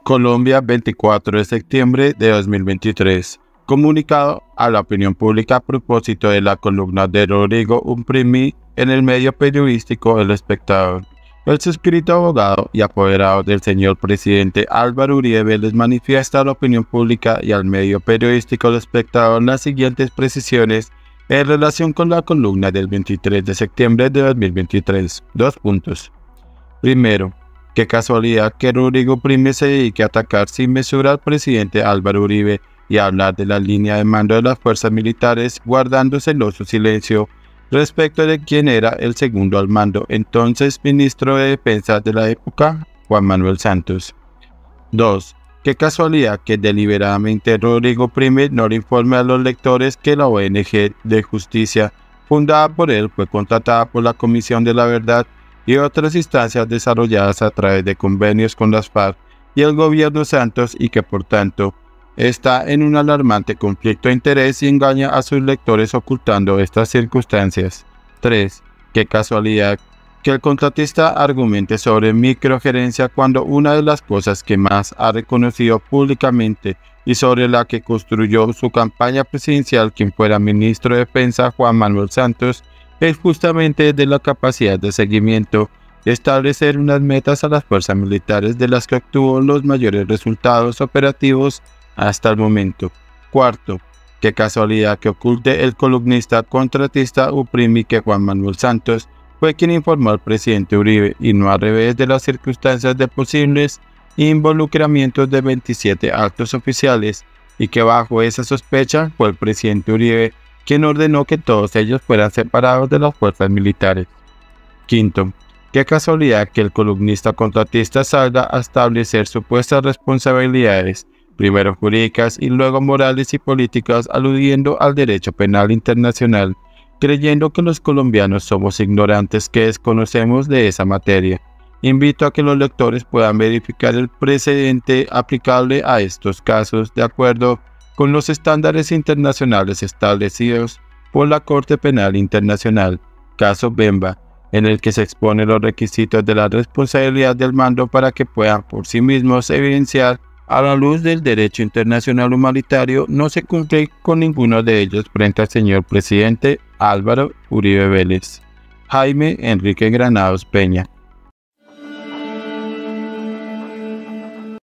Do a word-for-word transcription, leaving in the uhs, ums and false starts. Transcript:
Colombia, veinticuatro de septiembre de dos mil veintitrés. Comunicado a la opinión pública a propósito de la columna de Rodrigo Umprimi en el medio periodístico El Espectador. El suscrito abogado y apoderado del señor presidente Álvaro Uribe Vélez manifiesta a la opinión pública y al medio periodístico El Espectador las siguientes precisiones en relación con la columna del veintitrés de septiembre de dos mil veintitrés. Dos puntos. Primero, qué casualidad que Rodrigo Umprimi se dedique a atacar sin mesura al presidente Álvaro Uribe y a hablar de la línea de mando de las fuerzas militares, guardando celoso silencio respecto de quién era el segundo al mando, entonces ministro de Defensa de la época, Juan Manuel Santos. dos. Qué casualidad que deliberadamente Rodrigo Umprimi no le informe a los lectores que la O N G de Justicia, fundada por él, fue contratada por la Comisión de la Verdad y otras instancias desarrolladas a través de convenios con las FARC y el gobierno Santos y que por tanto está en un alarmante conflicto de interés y engaña a sus lectores ocultando estas circunstancias. tres. Qué casualidad que el contratista argumente sobre microgerencia cuando una de las cosas que más ha reconocido públicamente y sobre la que construyó su campaña presidencial quien fuera ministro de Defensa Juan Manuel Santos es justamente de la capacidad de seguimiento de establecer unas metas a las fuerzas militares de las que obtuvo los mayores resultados operativos hasta el momento. Cuarto, qué casualidad que oculte el columnista contratista Umprimi que Juan Manuel Santos fue quien informó al presidente Uribe y no al revés de las circunstancias de posibles involucramientos de veintisiete altos oficiales y que bajo esa sospecha fue el presidente Uribe quien ordenó que todos ellos fueran separados de las fuerzas militares. Quinto, qué casualidad que el columnista contratista salga a establecer supuestas responsabilidades, primero jurídicas y luego morales y políticas, aludiendo al derecho penal internacional, creyendo que los colombianos somos ignorantes que desconocemos de esa materia. Invito a que los lectores puedan verificar el precedente aplicable a estos casos de acuerdo con los estándares internacionales establecidos por la Corte Penal Internacional, caso Bemba, en el que se exponen los requisitos de la responsabilidad del mando para que puedan por sí mismos evidenciar a la luz del derecho internacional humanitario no se cumple con ninguno de ellos frente al señor presidente Álvaro Uribe Vélez. Jaime Enrique Granados Peña.